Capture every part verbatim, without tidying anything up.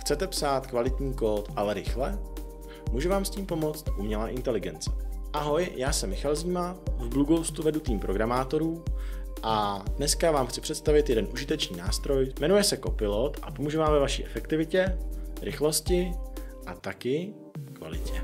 Chcete psát kvalitní kód, ale rychle? Může vám s tím pomoct umělá inteligence. Ahoj, já jsem Michal Zima, v Blueghostu vedu tým programátorů a dneska vám chci představit jeden užitečný nástroj, jmenuje se Copilot a pomůže vám ve vaší efektivitě, rychlosti a taky kvalitě.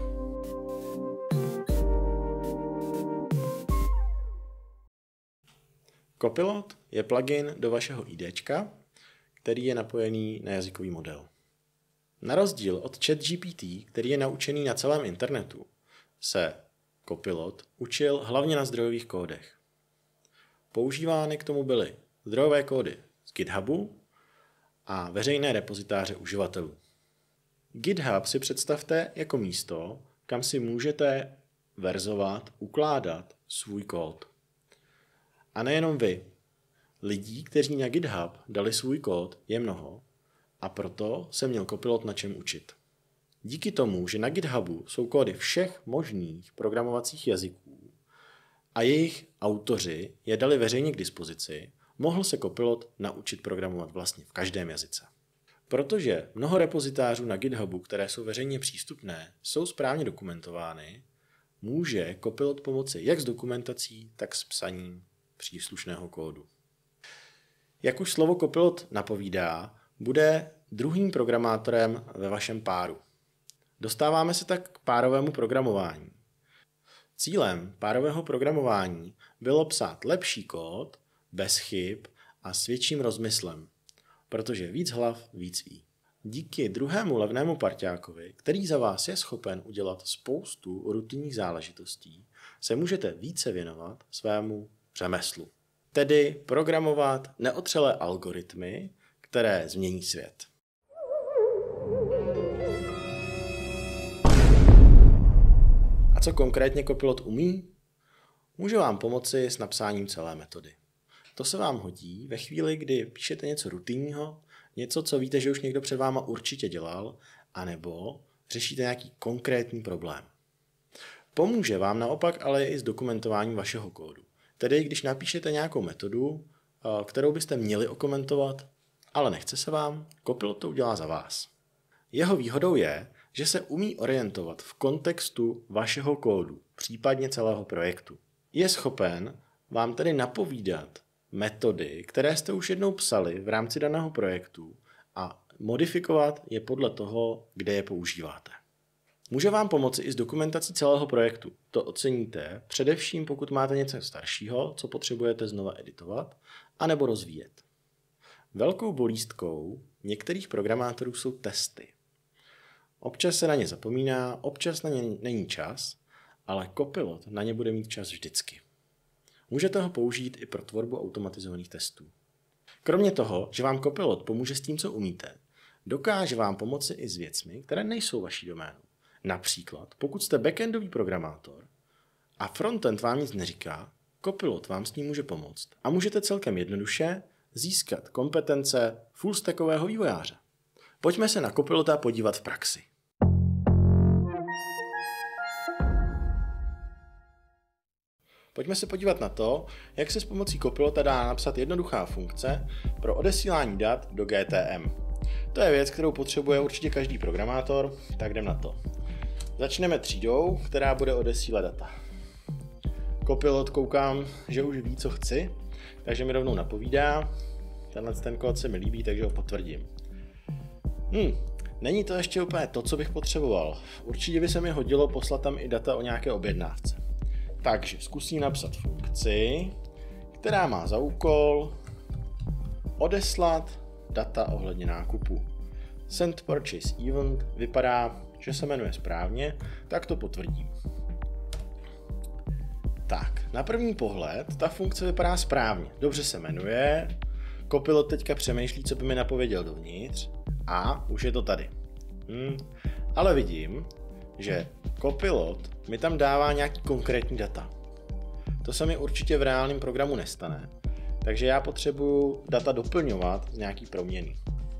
Copilot je plugin do vašeho IDčka, který je napojený na jazykový model. Na rozdíl od ChatGPT, který je naučený na celém internetu, se Copilot učil hlavně na zdrojových kódech. Používány k tomu byly zdrojové kódy z GitHubu a veřejné repozitáře uživatelů. GitHub si představte jako místo, kam si můžete verzovat, ukládat svůj kód. A nejenom vy. Lidí, kteří na GitHub dali svůj kód, je mnoho a proto se měl Copilot na čem učit. Díky tomu, že na GitHubu jsou kódy všech možných programovacích jazyků a jejich autoři je dali veřejně k dispozici, mohl se Copilot naučit programovat vlastně v každém jazyce. Protože mnoho repozitářů na GitHubu, které jsou veřejně přístupné, jsou správně dokumentovány, může Copilot pomoci jak s dokumentací, tak s psaním příslušného kódu. Jak už slovo Copilot napovídá, bude druhým programátorem ve vašem páru. Dostáváme se tak k párovému programování. Cílem párového programování bylo psát lepší kód, bez chyb a s větším rozmyslem, protože víc hlav víc ví. Díky druhému levnému parťákovi, který za vás je schopen udělat spoustu rutinních záležitostí, se můžete více věnovat svému řemeslu. Tedy programovat neotřelé algoritmy, které změní svět. A co konkrétně Copilot umí? Může vám pomoci s napsáním celé metody. To se vám hodí ve chvíli, kdy píšete něco rutinního, něco, co víte, že už někdo před váma určitě dělal, anebo řešíte nějaký konkrétní problém. Pomůže vám naopak ale i s dokumentováním vašeho kódu. Tedy když napíšete nějakou metodu, kterou byste měli okomentovat, ale nechce se vám, Copilot to udělá za vás. Jeho výhodou je, že se umí orientovat v kontextu vašeho kódu, případně celého projektu. Je schopen vám tedy napovídat metody, které jste už jednou psali v rámci daného projektu a modifikovat je podle toho, kde je používáte. Může vám pomoci i s dokumentací celého projektu. To oceníte, především pokud máte něco staršího, co potřebujete znova editovat, anebo rozvíjet. Velkou bolístkou některých programátorů jsou testy. Občas se na ně zapomíná, občas na ně není čas, ale Copilot na ně bude mít čas vždycky. Můžete ho použít i pro tvorbu automatizovaných testů. Kromě toho, že vám Copilot pomůže s tím, co umíte, dokáže vám pomoci i s věcmi, které nejsou vaší doménou. Například, pokud jste backendový programátor a frontend vám nic neříká, Copilot vám s ním může pomoct a můžete celkem jednoduše získat kompetence fullstackového vývojáře. Pojďme se na Copilota podívat v praxi. Pojďme se podívat na to, jak se s pomocí Copilota dá napsat jednoduchá funkce pro odesílání dat do G T M. To je věc, kterou potřebuje určitě každý programátor, tak jdem na to. Začneme třídou, která bude odesílat data. Copilot koukám, že už ví, co chci, takže mi rovnou napovídá. Tenhle ten kód se mi líbí, takže ho potvrdím. Hm, není to ještě úplně to, co bych potřeboval. Určitě by se mi hodilo poslat tam i data o nějaké objednávce. Takže zkusím napsat funkci, která má za úkol odeslat data ohledně nákupu. Send purchase event vypadá, že se jmenuje správně, tak to potvrdím. Tak, na první pohled ta funkce vypadá správně, dobře se jmenuje, Copilot teďka přemýšlí, co by mi napověděl dovnitř a už je to tady. Hm, ale vidím, že Copilot mi tam dává nějaký konkrétní data. To se mi určitě v reálném programu nestane, takže já potřebuju data doplňovat z nějaký proměny.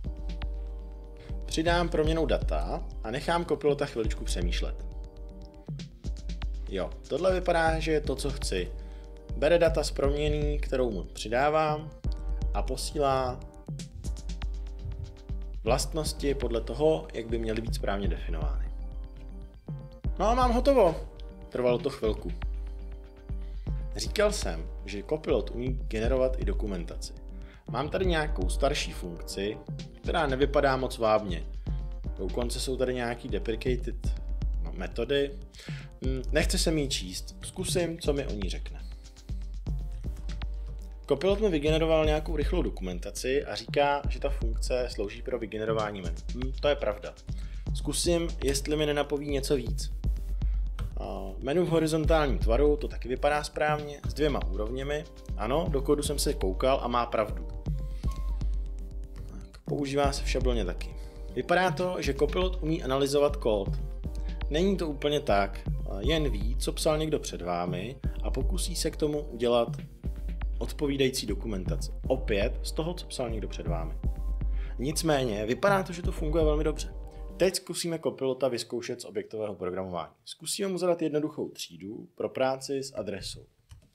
Přidám proměnou data a nechám Copilota chviličku přemýšlet. Jo, tohle vypadá, že je to, co chci. Bere data z proměny, kterou mu přidávám a posílá vlastnosti podle toho, jak by měly být správně definovány. No a mám hotovo. Trvalo to chvilku. Říkal jsem, že Copilot umí generovat i dokumentaci. Mám tady nějakou starší funkci, která nevypadá moc vábně. Dokonce jsou tady nějaký deprecated metody. Nechce se mi číst. Zkusím, co mi o ní řekne. Copilot mi vygeneroval nějakou rychlou dokumentaci a říká, že ta funkce slouží pro vygenerování menu. Hm, to je pravda. Zkusím, jestli mi nenapoví něco víc. Menu v horizontálním tvaru, to taky vypadá správně, s dvěma úrovněmi. Ano, do kódu jsem se koukal a má pravdu. Tak, používá se v šabloně taky. Vypadá to, že Copilot umí analyzovat kód. Není to úplně tak, jen ví, co psal někdo před vámi a pokusí se k tomu udělat odpovídající dokumentaci. Opět z toho, co psal někdo před vámi. Nicméně, vypadá to, že to funguje velmi dobře. Teď zkusíme Copilota vyzkoušet z objektového programování. Zkusíme mu zadat jednoduchou třídu pro práci s adresou.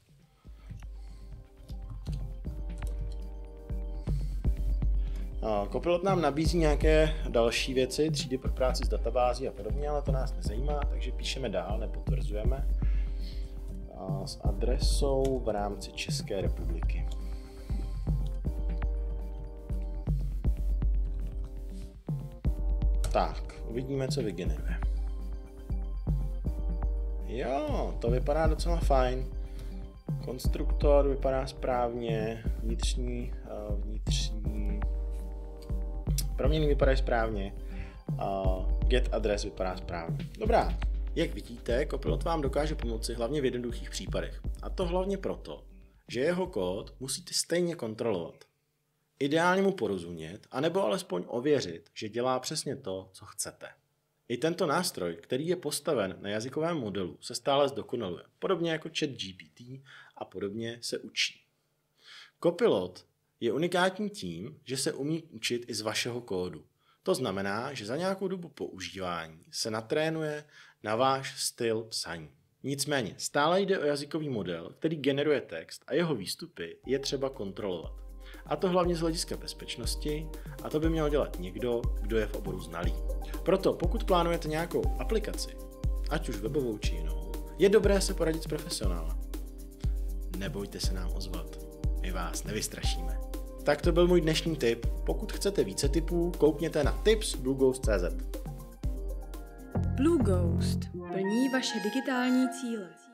Copilot nám nabízí nějaké další věci, třídy pro práci s databází a podobně, ale to nás nezajímá, takže píšeme dál, nepotvrzujeme. S adresou v rámci České republiky. Tak, uvidíme, co vygeneruje. Jo, to vypadá docela fajn. Konstruktor vypadá správně, vnitřní, vnitřní proměny vypadají správně, get adres vypadá správně. Dobrá, jak vidíte, Copilot vám dokáže pomoci hlavně v jednoduchých případech. A to hlavně proto, že jeho kód musíte stejně kontrolovat. Ideálně mu porozumět, anebo alespoň ověřit, že dělá přesně to, co chcete. I tento nástroj, který je postaven na jazykovém modelu, se stále zdokonaluje, podobně jako ChatGPT a podobně se učí. Copilot je unikátní tím, že se umí učit i z vašeho kódu. To znamená, že za nějakou dobu používání se natrénuje na váš styl psaní. Nicméně stále jde o jazykový model, který generuje text a jeho výstupy je třeba kontrolovat. A to hlavně z hlediska bezpečnosti, a to by měl dělat někdo, kdo je v oboru znalý. Proto pokud plánujete nějakou aplikaci, ať už webovou či jinou, je dobré se poradit s profesionálem. Nebojte se nám ozvat, my vás nevystrašíme. Tak to byl můj dnešní tip. Pokud chcete více tipů, koukněte na tips blue ghost tečka cé zet. Blue Ghost plní vaše digitální cíle.